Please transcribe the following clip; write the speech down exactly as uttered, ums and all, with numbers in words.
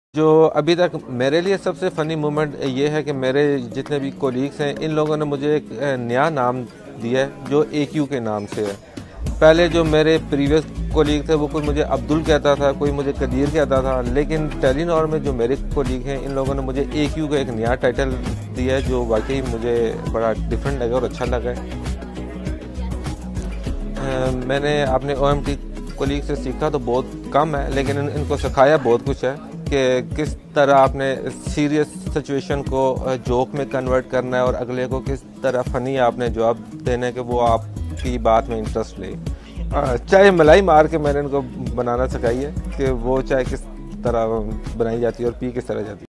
जो अभी तक मेरे लिए सबसे फ़नी मोमेंट ये है कि मेरे जितने भी कोलीग्स हैं इन लोगों ने मुझे एक नया नाम दिया है जो ए क्यू के नाम से है। पहले जो मेरे प्रीवियस कोलीग थे वो कोई मुझे अब्दुल कहता था, कोई मुझे कदीर कहता था, लेकिन टेलीनॉर में जो मेरे कोलीग हैं इन लोगों ने मुझे ए क्यू का एक नया टाइटल दिया है जो वाकई मुझे बड़ा डिफरेंट लगा और अच्छा लगा है। मैंने अपने ओ एम टी कोलीग से सीखा तो बहुत कम है, लेकिन इन, इनको सिखाया बहुत कुछ है कि किस तरह आपने सीरियस सिचुएशन को जोक में कन्वर्ट करना है और अगले को किस तरह फ़नी आपने जवाब देने के वो आपकी बात में इंटरेस्ट ले। चाय मलाई मार के मैंने इनको बनाना सिखाई है कि वो चाय किस तरह बनाई जाती है और पी किस तरह जाती है।